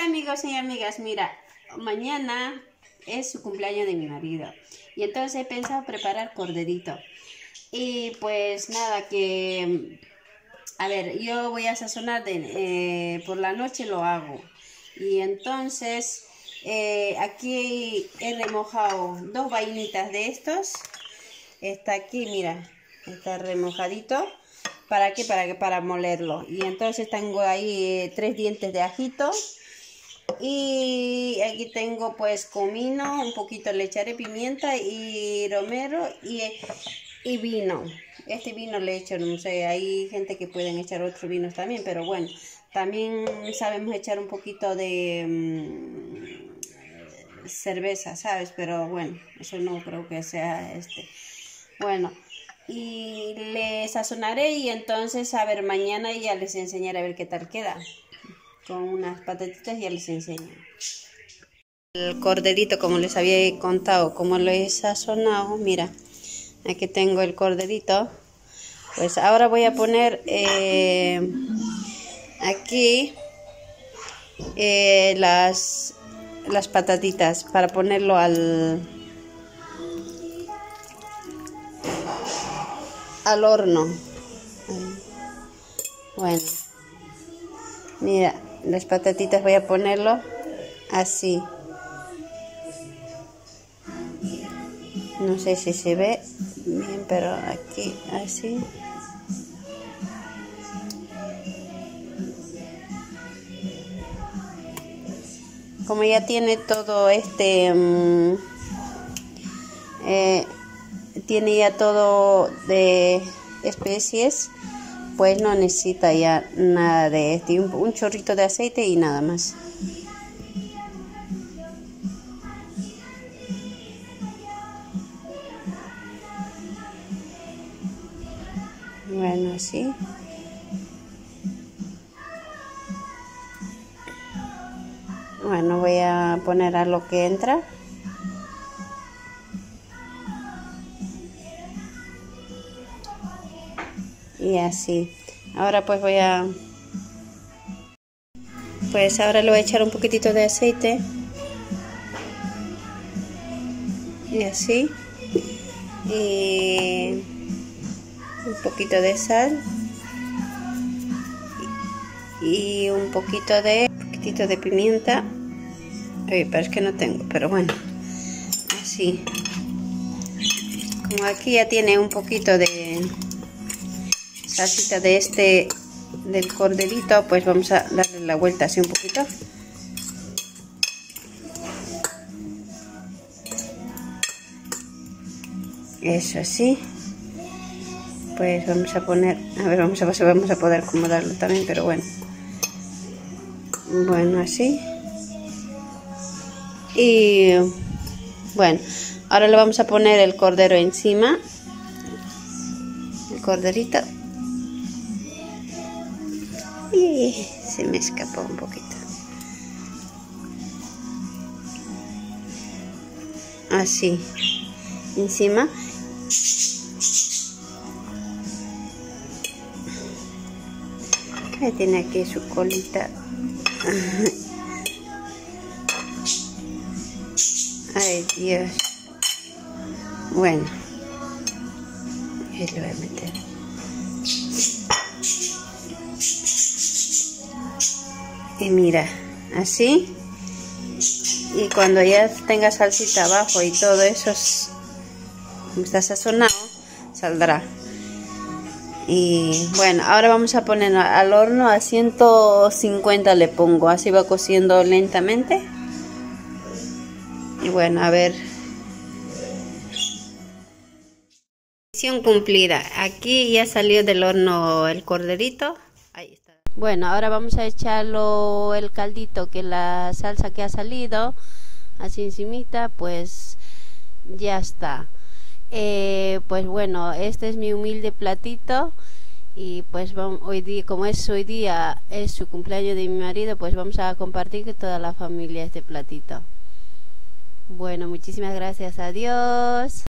amigos y amigas, mira, mañana es su cumpleaños de mi marido y entonces he pensado preparar corderito y pues nada, que a ver, yo voy a sazonar por la noche lo hago y entonces aquí he remojado 2 vainitas de estos. Está aquí, mira, está remojadito. ¿Para qué? Para molerlo. Y entonces tengo ahí 3 dientes de ajito. Y aquí tengo pues comino, un poquito le echaré pimienta y romero y vino. Este vino le echo, no sé, hay gente que pueden echar otros vinos también, pero bueno, también sabemos echar un poquito de cerveza, ¿sabes? Pero bueno, eso no creo que sea Bueno, y le sazonaré y entonces a ver, mañana ya les enseñaré a ver qué tal queda. Con unas patatitas ya les enseño. El corderito, como les había contado, como lo he sazonado, mira, aquí tengo el corderito. Pues ahora voy a poner aquí las patatitas para ponerlo al horno. Bueno, mira, las patatitas voy a ponerlo así. No sé si se ve bien, pero aquí así. Como ya tiene todo tiene ya todo de especies, pues no necesita ya nada de un chorrito de aceite y nada más. Bueno, así. Bueno, voy a poner a lo que entra. Y así. Ahora pues ahora le voy a echar un poquitito de aceite. Y así. Y un poquito de sal. Y un poquitito de pimienta. Pero es que no tengo, pero bueno. Así. Como aquí ya tiene un poquito de salsita del corderito, pues vamos a darle la vuelta así un poquito. Eso así. Pues vamos a poner, a ver, vamos a poder acomodarlo también, pero bueno. Bueno, así. Y bueno, ahora le vamos a poner el cordero encima. El corderito. Y se me escapó un poquito. Así. Encima. Ahí tiene aquí su colita. Ay, Dios. Bueno. Ahí lo voy a meter. Y mira, así. Y cuando ya tenga salsita abajo y todo eso está sazonado, saldrá. Y bueno, ahora vamos a poner al horno a 150 le pongo, así va cociendo lentamente. Y bueno, a ver. Misión cumplida. Aquí ya salió del horno el corderito. Ahí está. Bueno, ahora vamos a echarlo el caldito, que la salsa que ha salido, así encimita, pues ya está. Pues bueno, este es mi humilde platito y pues hoy día, como hoy día es su cumpleaños de mi marido, pues vamos a compartir con toda la familia este platito. Bueno, muchísimas gracias, adiós.